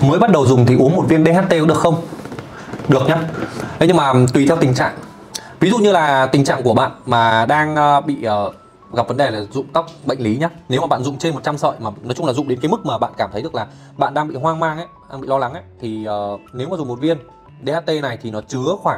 Mới bắt đầu dùng thì uống một viên DHT có được không? Được nhá. Thế nhưng mà tùy theo tình trạng. Ví dụ như là tình trạng của bạn mà đang bị gặp vấn đề là rụng tóc bệnh lý nhá. Nếu mà bạn rụng trên 100 sợi mà nói chung là rụng đến cái mức mà bạn cảm thấy được là bạn đang bị hoang mang ấy, đang bị lo lắng ấy, thì nếu mà dùng một viên DHT này thì nó chứa khoảng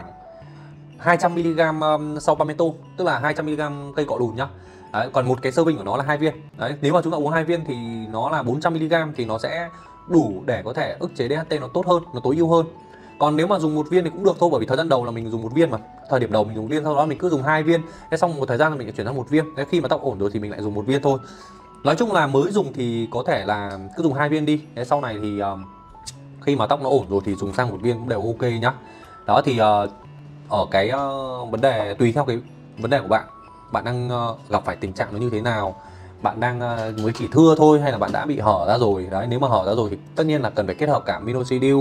200mg sulfametol, tức là 200mg cây cọ đùn nhá. Đấy, còn một cái serving của nó là 2 viên. Đấy, nếu mà chúng ta uống 2 viên thì nó là 400mg thì nó sẽ đủ để có thể ức chế DHT nó tốt hơn, nó tối ưu hơn. Còn nếu mà dùng một viên thì cũng được thôi, bởi vì thời gian đầu là mình dùng một viên mà. Thời điểm đầu mình dùng viên, sau đó mình cứ dùng 2 viên. Thế xong một thời gian là mình lại chuyển sang một viên. Thế khi mà tóc ổn rồi thì mình lại dùng một viên thôi. Nói chung là mới dùng thì có thể là cứ dùng 2 viên đi. Thế sau này thì khi mà tóc nó ổn rồi thì dùng sang một viên cũng đều ok nhá. Đó thì ở cái vấn đề tùy theo cái vấn đề của bạn. Bạn đang gặp phải tình trạng nó như thế nào, bạn đang mới chỉ thưa thôi hay là bạn đã bị hở ra rồi. Đấy, nếu mà hở ra rồi thì tất nhiên là cần phải kết hợp cả minoxidil,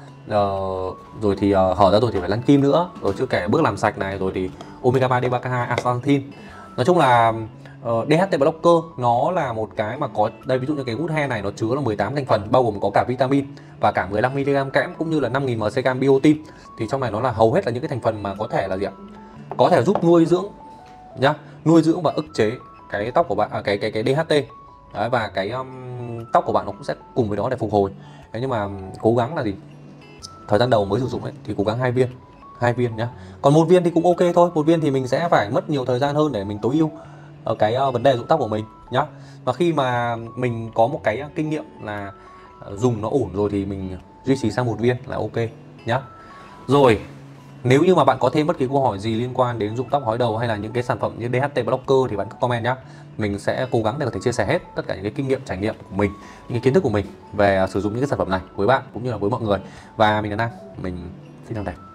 rồi thì hở ra rồi thì phải lăn kim nữa, rồi chưa kể bước làm sạch này, rồi thì omega 3 D3K2 astaxanthin. Nói chung là DHT blocker nó là một cái mà có đây, ví dụ như cái good hair này nó chứa là 18 thành phần, bao gồm có cả vitamin và cả 15mg kẽm cũng như là 5000 mg biotin. Thì trong này nó là hầu hết là những cái thành phần mà có thể là gì ạ, có thể giúp nuôi dưỡng nhá, nuôi dưỡng và ức chế cái tóc của bạn, cái DHT. Đấy, và cái tóc của bạn nó cũng sẽ cùng với đó để phục hồi. Thế nhưng mà cố gắng là gì, thời gian đầu mới sử dụng ấy thì cố gắng 2 viên nhá. Còn một viên thì cũng ok thôi, một viên thì mình sẽ phải mất nhiều thời gian hơn để mình tối ưu ở cái vấn đề rụng tóc của mình nhá. Và khi mà mình có một cái kinh nghiệm là dùng nó ổn rồi thì mình duy trì sang một viên là ok nhá. Rồi, nếu như mà bạn có thêm bất kỳ câu hỏi gì liên quan đến rụng tóc hói đầu hay là những cái sản phẩm như DHT blocker thì bạn cứ comment nhá. Mình sẽ cố gắng để có thể chia sẻ hết tất cả những cái kinh nghiệm, trải nghiệm của mình, những cái kiến thức của mình về sử dụng những cái sản phẩm này với bạn cũng như là với mọi người. Và mình là Nam, mình xin chào thầy.